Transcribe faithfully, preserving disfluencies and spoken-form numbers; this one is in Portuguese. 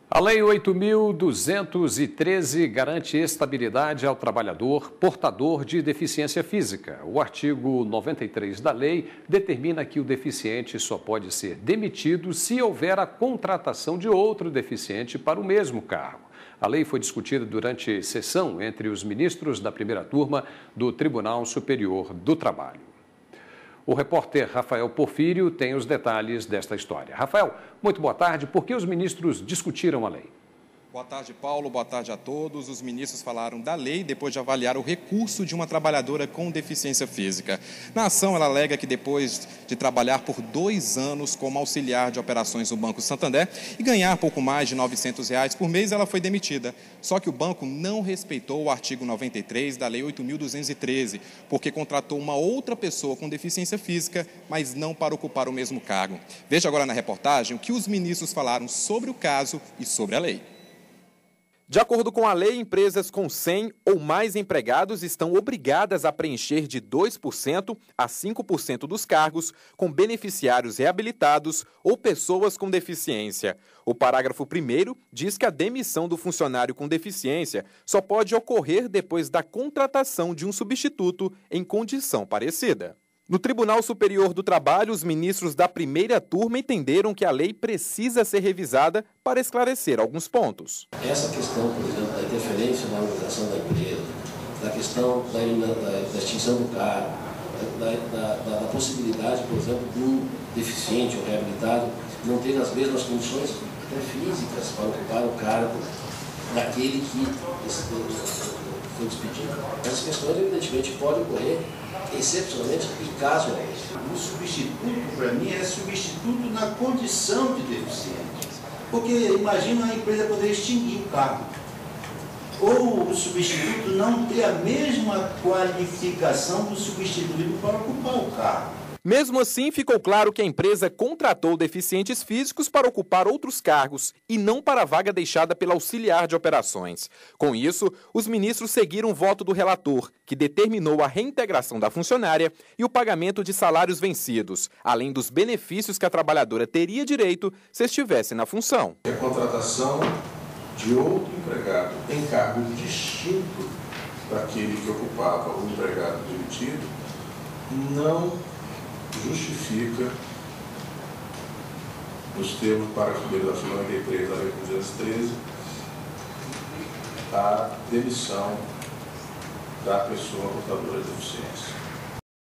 A Lei oito mil duzentos e treze garante estabilidade ao trabalhador portador de deficiência física. O artigo noventa e três da lei determina que o deficiente só pode ser demitido se houver a contratação de outro deficiente para o mesmo cargo. A lei foi discutida durante sessão entre os ministros da primeira turma do Tribunal Superior do Trabalho. O repórter Rafael Porfírio tem os detalhes desta história. Rafael, muito boa tarde. Por que os ministros discutiram a lei? Boa tarde, Paulo. Boa tarde a todos. Os ministros falaram da lei depois de avaliar o recurso de uma trabalhadora com deficiência física. Na ação, ela alega que depois de trabalhar por dois anos como auxiliar de operações no Banco Santander e ganhar pouco mais de novecentos reais por mês, ela foi demitida. Só que o banco não respeitou o artigo noventa e três da Lei oito mil duzentos e treze, porque contratou uma outra pessoa com deficiência física, mas não para ocupar o mesmo cargo. Veja agora na reportagem o que os ministros falaram sobre o caso e sobre a lei. De acordo com a lei, empresas com cem ou mais empregados estão obrigadas a preencher de dois por cento a cinco por cento dos cargos com beneficiários reabilitados ou pessoas com deficiência. O parágrafo primeiro diz que a demissão do funcionário com deficiência só pode ocorrer depois da contratação de um substituto em condição parecida. No Tribunal Superior do Trabalho, os ministros da primeira turma entenderam que a lei precisa ser revisada para esclarecer alguns pontos. Essa questão, por exemplo, da interferência na organização da empresa, da questão da, da, da extinção do cargo, da, da, da, da possibilidade, por exemplo, de um deficiente ou reabilitado não ter as mesmas condições até físicas para ocupar o cargo daquele que foi despedido. Essas questões, evidentemente, podem ocorrer excepcionalmente e casualmente. O substituto, para mim, é substituto na condição de deficiente. Porque imagina a empresa poder extinguir o cargo. Ou o substituto não ter a mesma qualificação do substituído para ocupar o cargo. Mesmo assim, ficou claro que a empresa contratou deficientes físicos para ocupar outros cargos e não para a vaga deixada pela auxiliar de operações. Com isso, os ministros seguiram o voto do relator, que determinou a reintegração da funcionária e o pagamento de salários vencidos, além dos benefícios que a trabalhadora teria direito se estivesse na função. A contratação de outro empregado em cargo distinto daquele que ocupava o empregado demitido não justifica, nos termos do parágrafo primeiro da artigo noventa e três da Lei duzentos e treze, a demissão da pessoa portadora de deficiência.